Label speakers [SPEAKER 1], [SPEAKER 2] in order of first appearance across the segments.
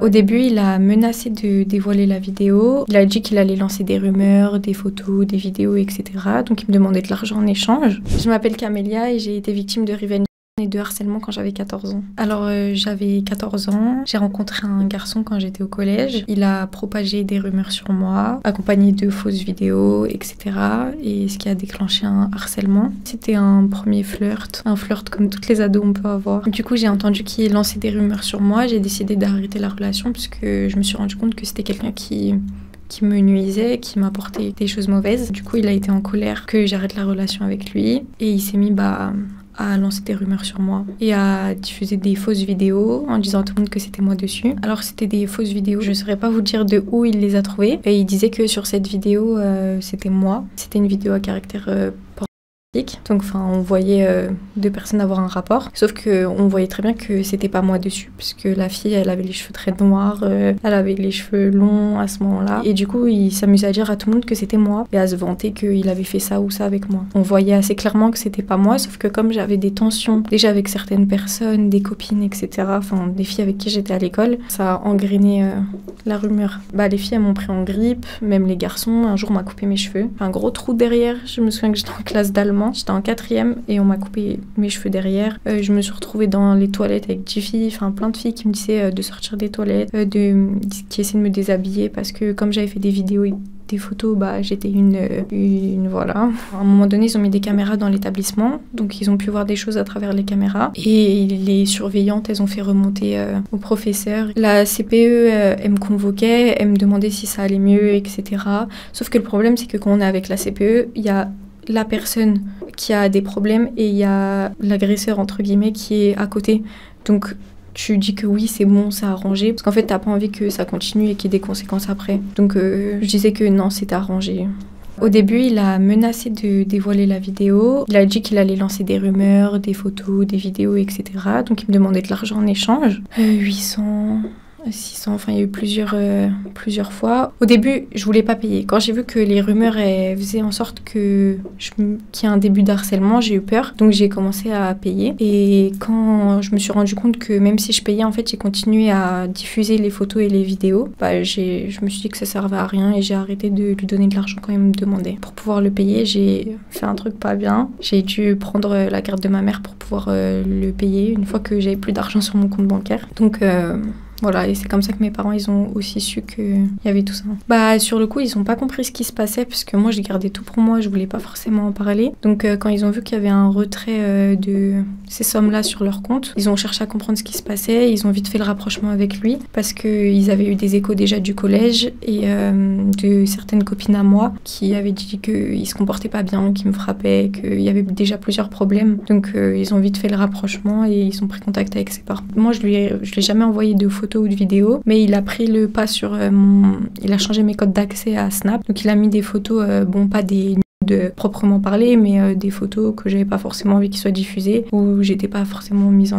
[SPEAKER 1] Au début, il a menacé de dévoiler la vidéo. Il a dit qu'il allait lancer des rumeurs, des photos, des vidéos, etc. Donc il me demandait de l'argent en échange. Je m'appelle Camélia et j'ai été victime de revenge et de harcèlement quand j'avais 14 ans. Alors j'avais 14 ans, j'ai rencontré un garçon quand j'étais au collège. Il a propagé des rumeurs sur moi, accompagné de fausses vidéos, etc. Et ce qui a déclenché un harcèlement. C'était un premier flirt, un flirt comme toutes les ados on peut avoir. Du coup j'ai entendu qu'il lançait des rumeurs sur moi, j'ai décidé d'arrêter la relation puisque je me suis rendu compte que c'était quelqu'un qui me nuisait, qui m'apportait des choses mauvaises. Du coup il a été en colère que j'arrête la relation avec lui et il s'est mis à lancer des rumeurs sur moi et à diffuser des fausses vidéos en disant à tout le monde que c'était moi dessus. Alors c'était des fausses vidéos, je ne saurais pas vous dire de où il les a trouvées. Et il disait que sur cette vidéo, c'était moi. C'était une vidéo à caractère pornographique. Donc on voyait deux personnes avoir un rapport. Sauf qu'on voyait très bien que c'était pas moi dessus. Puisque la fille, elle avait les cheveux très noirs, elle avait les cheveux longs à ce moment-là. Et du coup, il s'amusait à dire à tout le monde que c'était moi. Et à se vanter qu'il avait fait ça ou ça avec moi. On voyait assez clairement que c'était pas moi. Sauf que comme j'avais des tensions, déjà avec certaines personnes, des copines, etc. Enfin, des filles avec qui j'étais à l'école, ça a engrainé la rumeur. Les filles, elles m'ont pris en grippe. Même les garçons, un jour, on m'a coupé mes cheveux. Un gros trou derrière. Je me souviens que j'étais en classe d'allemand. J'étais en 4e et on m'a coupé mes cheveux derrière. Je me suis retrouvée dans les toilettes avec 10 filles, enfin plein de filles qui me disaient de sortir des toilettes, qui essayaient de me déshabiller parce que comme j'avais fait des vidéos et des photos, j'étais une voilà. À un moment donné, ils ont mis des caméras dans l'établissement, donc ils ont pu voir des choses à travers les caméras. Et les surveillantes, elles ont fait remonter au professeur. La CPE, elle me convoquait, elle me demandait si ça allait mieux, etc. Sauf que le problème, c'est que quand on est avec la CPE, il y a la personne qui a des problèmes et il y a l'agresseur entre guillemets qui est à côté. Donc tu dis que oui, c'est bon, c'est arrangé, parce qu'en fait t'as pas envie que ça continue et qu'il y ait des conséquences après. Donc je disais que non, c'était arrangé. Au début, il a menacé de dévoiler la vidéo. Il a dit qu'il allait lancer des rumeurs, des photos, des vidéos, etc. Donc il me demandait de l'argent en échange. 800... 600, enfin il y a eu plusieurs fois. Au début, je voulais pas payer. Quand j'ai vu que les rumeurs faisaient en sorte qu'il y ait un début d'harcèlement, j'ai eu peur. Donc j'ai commencé à payer. Et quand je me suis rendu compte que même si je payais, en fait, j'ai continué à diffuser les photos et les vidéos, je me suis dit que ça servait à rien et j'ai arrêté de lui donner de l'argent quand il me demandait. Pour pouvoir le payer, j'ai fait un truc pas bien. J'ai dû prendre la carte de ma mère pour pouvoir le payer une fois que j'avais plus d'argent sur mon compte bancaire. Donc voilà, et c'est comme ça que mes parents, ils ont aussi su qu'il y avait tout ça. Sur le coup, ils n'ont pas compris ce qui se passait, parce que moi, j'ai gardé tout pour moi, je voulais pas forcément en parler. Donc, quand ils ont vu qu'il y avait un retrait de ces sommes-là sur leur compte, ils ont cherché à comprendre ce qui se passait, ils ont vite fait le rapprochement avec lui, parce qu'ils avaient eu des échos déjà du collège et de certaines copines à moi qui avaient dit qu'il se comportait pas bien, qu'il me frappait, qu'il y avait déjà plusieurs problèmes. Donc, ils ont vite fait le rapprochement et ils ont pris contact avec ses parents. Moi, je l'ai jamais envoyé de photos ou de vidéos, mais il a pris le pas sur il a changé mes codes d'accès à Snap, donc il a mis des photos, pas des de proprement parler, mais des photos que j'avais pas forcément envie qu'ils soient diffusées, où j'étais pas forcément mise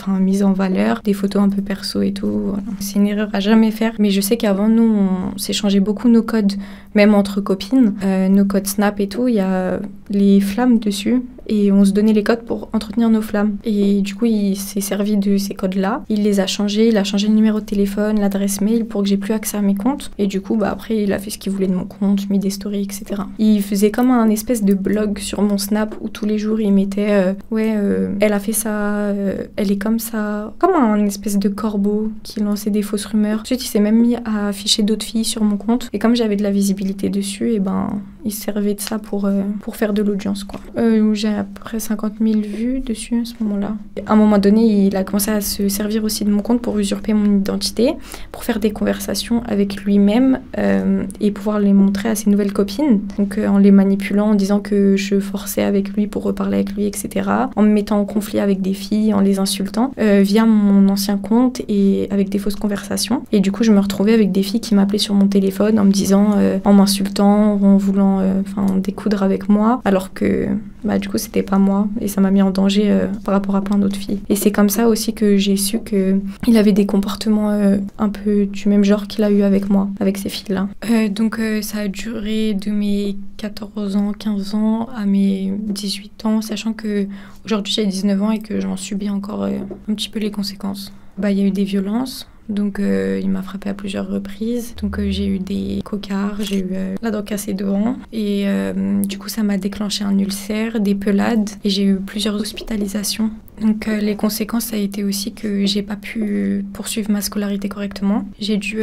[SPEAKER 1] en valeur, des photos un peu perso et tout. Voilà. C'est une erreur à jamais faire, mais je sais qu'avant nous on s'échangeait beaucoup nos codes, même entre copines, nos codes Snap et tout, il y a les flammes dessus. Et on se donnait les codes pour entretenir nos flammes. Et du coup, il s'est servi de ces codes-là. Il les a changés. Il a changé le numéro de téléphone, l'adresse mail pour que j'ai plus accès à mes comptes. Et du coup, après, il a fait ce qu'il voulait de mon compte, mis des stories, etc. Il faisait comme un espèce de blog sur mon Snap où tous les jours, il mettait elle a fait ça, elle est comme ça. Comme un espèce de corbeau qui lançait des fausses rumeurs. Ensuite, il s'est même mis à afficher d'autres filles sur mon compte. Et comme j'avais de la visibilité dessus, il servait de ça pour faire de l'audience, quoi. J'ai à peu près 50 000 vues dessus à ce moment-là. À un moment donné, il a commencé à se servir aussi de mon compte pour usurper mon identité, pour faire des conversations avec lui-même et pouvoir les montrer à ses nouvelles copines. Donc en les manipulant, en disant que je forçais avec lui pour reparler avec lui, etc. En me mettant en conflit avec des filles, en les insultant, via mon ancien compte et avec des fausses conversations. Et du coup, je me retrouvais avec des filles qui m'appelaient sur mon téléphone en me disant, en m'insultant, en voulant découdre avec moi, alors que du coup c'était pas moi et ça m'a mis en danger par rapport à plein d'autres filles. Et c'est comme ça aussi que j'ai su qu'il avait des comportements un peu du même genre qu'il a eu avec moi, avec ces filles-là. Donc ça a duré de mes 14 ans, 15 ans à mes 18 ans, sachant que aujourd'hui j'ai 19 ans et que j'en subis encore un petit peu les conséquences. Il y a eu des violences, Donc il m'a frappé à plusieurs reprises. Donc j'ai eu des cocards, j'ai eu la dent cassée devant. Et du coup ça m'a déclenché un ulcère, des pelades et j'ai eu plusieurs hospitalisations. Donc les conséquences, ça a été aussi que j'ai pas pu poursuivre ma scolarité correctement. J'ai dû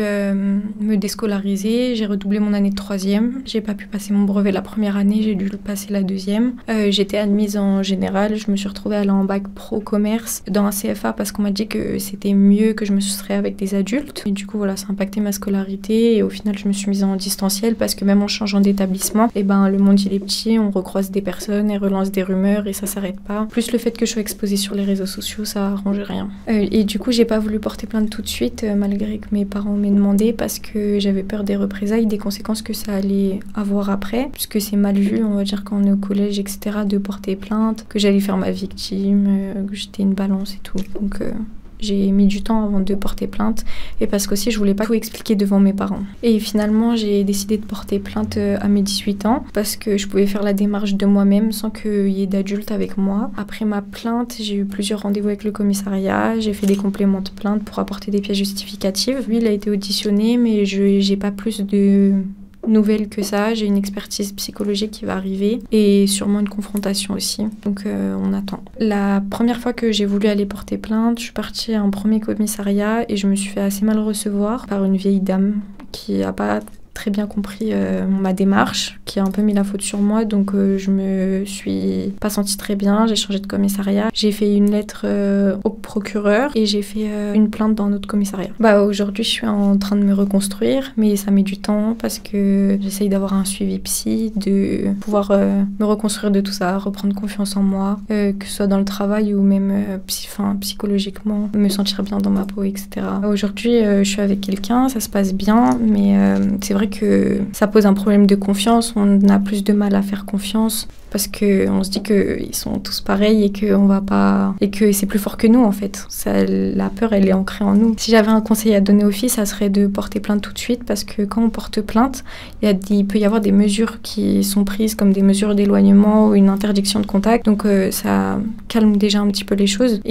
[SPEAKER 1] me déscolariser, j'ai redoublé mon année de 3e. J'ai pas pu passer mon brevet la première année, j'ai dû le passer la 2e. J'étais admise en général, je me suis retrouvée à aller en bac pro commerce dans un CFA parce qu'on m'a dit que c'était mieux que je me soustraie avec des adultes. Et du coup voilà, ça a impacté ma scolarité et au final je me suis mise en distanciel parce que même en changeant d'établissement, le monde il est petit, on recroise des personnes, elles relancent des rumeurs et ça s'arrête pas. Plus le fait que je sois exposée sur les réseaux sociaux, ça arrange rien. Et du coup, j'ai pas voulu porter plainte tout de suite, malgré que mes parents m'aient demandé, parce que j'avais peur des représailles, des conséquences que ça allait avoir après, puisque c'est mal vu, on va dire, quand on est au collège, etc., de porter plainte, que j'allais faire ma victime, que j'étais une balance et tout. Donc j'ai mis du temps avant de porter plainte et parce qu'aussi je voulais pas tout expliquer devant mes parents. Et finalement j'ai décidé de porter plainte à mes 18 ans parce que je pouvais faire la démarche de moi-même sans qu'il y ait d'adultes avec moi. Après ma plainte, j'ai eu plusieurs rendez-vous avec le commissariat, j'ai fait des compléments de plainte pour apporter des pièces justificatives. Lui il a été auditionné mais j'ai pas plus de nouvelles que ça, j'ai une expertise psychologique qui va arriver et sûrement une confrontation aussi, donc on attend. La première fois que j'ai voulu aller porter plainte, je suis partie à un premier commissariat et je me suis fait assez mal recevoir par une vieille dame qui a pas très bien compris ma démarche, qui a un peu mis la faute sur moi, donc je me suis pas sentie très bien, j'ai changé de commissariat, j'ai fait une lettre au procureur et j'ai fait une plainte dans notre commissariat. Aujourd'hui je suis en train de me reconstruire, mais ça met du temps parce que j'essaye d'avoir un suivi psy, de pouvoir me reconstruire de tout ça, reprendre confiance en moi, que ce soit dans le travail ou même psychologiquement, me sentir bien dans ma peau, etc. Aujourd'hui je suis avec quelqu'un, ça se passe bien, mais c'est vrai que ça pose un problème de confiance, on a plus de mal à faire confiance parce qu'on se dit qu'ils sont tous pareils et qu'on va pas... et que c'est plus fort que nous en fait. La peur elle est ancrée en nous. Si j'avais un conseil à donner aux filles, ça serait de porter plainte tout de suite parce que quand on porte plainte, il peut y avoir des mesures qui sont prises comme des mesures d'éloignement ou une interdiction de contact, donc ça calme déjà un petit peu les choses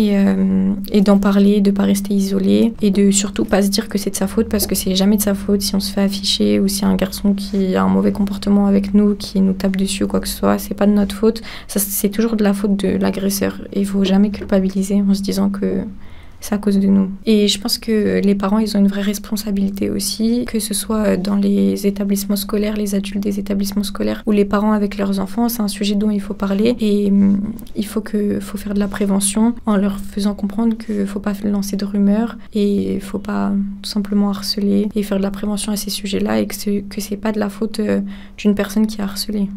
[SPEAKER 1] et d'en parler, de pas rester isolé et de surtout pas se dire que c'est de sa faute parce que c'est jamais de sa faute si on se fait afficher ou si un garçon qui a un mauvais comportement avec nous, qui nous tape dessus ou quoi que ce soit, c'est pas de notre faute, c'est toujours de la faute de l'agresseur et il faut jamais culpabiliser en se disant que c'est à cause de nous. Et je pense que les parents, ils ont une vraie responsabilité aussi, que ce soit dans les établissements scolaires, les adultes des établissements scolaires ou les parents avec leurs enfants, c'est un sujet dont il faut parler et il faut faire de la prévention en leur faisant comprendre qu'il ne faut pas lancer de rumeurs et il ne faut pas tout simplement harceler et faire de la prévention à ces sujets-là et que c'est pas de la faute d'une personne qui a harcelé.